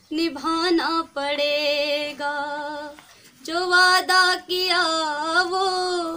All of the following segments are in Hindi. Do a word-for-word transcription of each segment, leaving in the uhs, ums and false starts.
निभाना पड़ेगा, जो वादा किया वो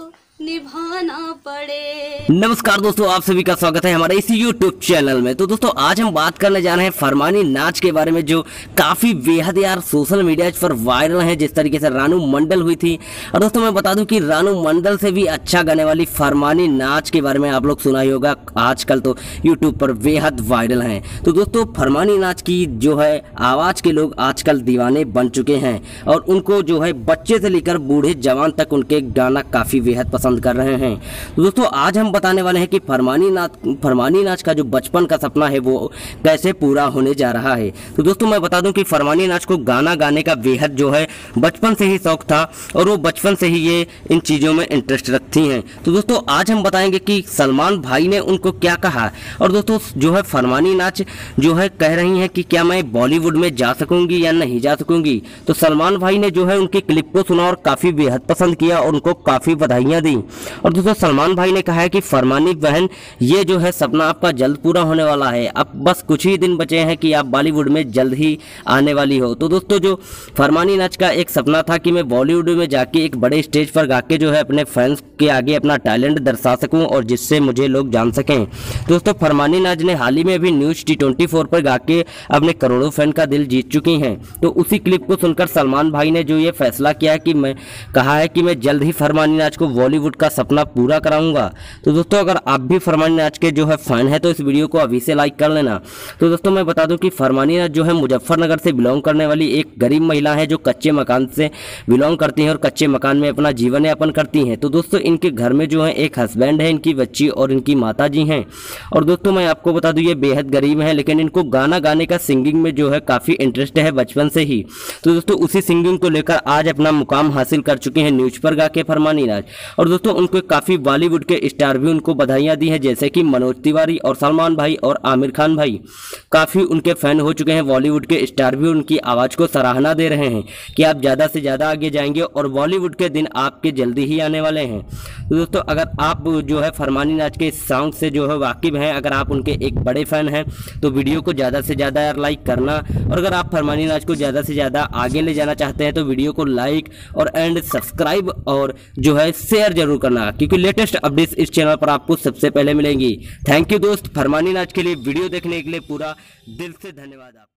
निभाना पड़े। नमस्कार दोस्तों, आप सभी का स्वागत है हमारे इस यूट्यूब चैनल में। तो दोस्तों आज हम बात करने जा रहे हैं फरमानी नाच के बारे में, जो काफी बेहद यार सोशल मीडिया पर वायरल है। जिस तरीके से रानू मंडल हुई थी, और दोस्तों मैं बता दूं कि रानू मंडल से भी अच्छा गाने वाली फरमानी नाच के बारे में आप लोग सुना ही होगा। आजकल तो यूट्यूब पर बेहद वायरल है। तो दोस्तों फरमानी नाच की जो है आवाज के लोग आजकल दीवाने बन चुके हैं, और उनको जो है बच्चे से लेकर बूढ़े जवान तक उनके गाना काफी बेहद पसंद कर रहे हैं। तो दोस्तों आज हम बताने वाले हैं कि फरमानी नाच फरमानी नाच का जो बचपन का सपना है वो कैसे पूरा होने जा रहा है। तो दोस्तों मैं बता दूं कि फरमानी नाच को गाना गाने का बेहद जो है बचपन से ही शौक था, और वो बचपन से ही ये इन चीज़ों में इंटरेस्ट रखती हैं। तो दोस्तों आज हम बताएंगे कि सलमान भाई ने उनको क्या कहा, और दोस्तों जो है फरमानी नाच जो है कह रही हैं कि क्या मैं बॉलीवुड में जा सकूंगी या नहीं जा सकूंगी। तो सलमान भाई ने जो है उनकी क्लिप को सुना और काफ़ी बेहद पसंद किया और उनको काफ़ी बधाइयाँ दी। और दोस्तों सलमान भाई ने कहा है कि फरमानी बहन, ये जो है सपना आपका जल्द पूरा होने वाला है। अब बस कुछ ही दिन बचे हैं कि आप बॉलीवुड में जल्द ही आने वाली हो। तो दोस्तों जो फरमानी नाच का एक सपना था कि मैं बॉलीवुड में जाके एक बड़े स्टेज पर गा के जो है अपने फैंस के आगे अपना टैलेंट दर्शा सकूं और जिससे मुझे लोग जान सकें। दोस्तों फरमानी नाच ने हाल ही में भी न्यूज टी ट्वेंटी फोर पर गा के अपने करोड़ों फैन का दिल जीत चुकी हैं। तो उसी क्लिप को सुनकर सलमान भाई ने जो ये फैसला किया है कि मैं कहा है कि मैं जल्द ही फरमानी नाच को बॉलीवुड का सपना पूरा कराऊंगा। तो दोस्तों अगर आप भी फरमानी नाच के जो है फैन है तो इस वीडियो को अभी से लाइक कर लेना। तो दोस्तों मैं बता दूं कि फरमानी नाच जो है मुजफ्फरनगर से बिलोंग करने वाली एक गरीब महिला है, जो कच्चे मकान से बिलोंग करती हैं और कच्चे मकान में अपना जीवन यापन करती हैं। तो दोस्तों इनके घर में जो है एक हस्बैंड है, इनकी बच्ची और इनकी माता जी हैं। और दोस्तों मैं आपको बता दूं ये बेहद गरीब है, लेकिन इनको गाना गाने का, सिंगिंग में जो है काफ़ी इंटरेस्ट है बचपन से ही। तो दोस्तों उसी सिंगिंग को लेकर आज अपना मुकाम हासिल कर चुके हैं न्यूज पर गा के फरमानी नाच। और दोस्तों उनको काफ़ी बॉलीवुड के स्टार भी उनको बधाइयाँ दी हैं, जैसे कि मनोज तिवारी और सलमान भाई और आमिर खान भाई काफ़ी उनके फैन हो चुके हैं। बॉलीवुड के स्टार भी उनकी आवाज़ को सराहना दे रहे हैं कि आप ज़्यादा से ज़्यादा आगे जाएंगे और बॉलीवुड के दिन आपके जल्दी ही आने वाले हैं। तो दोस्तों अगर आप जो है फरमानी नाच के सॉन्ग से जो है वाकिफ हैं, अगर आप उनके एक बड़े फैन हैं तो वीडियो को ज़्यादा से ज़्यादा यार लाइक करना, और अगर आप फरमानी नाच को ज़्यादा से ज़्यादा आगे ले जाना चाहते हैं तो वीडियो को लाइक और एंड सब्सक्राइब और जो है शेयर जरूर करना, क्योंकि लेटेस्ट अपडेट्स इस चैनल पर आपको सबसे पहले मिलेंगी। थैंक यू दोस्त, फरमानी नाच के लिए वीडियो देखने के लिए पूरा दिल से धन्यवाद आप।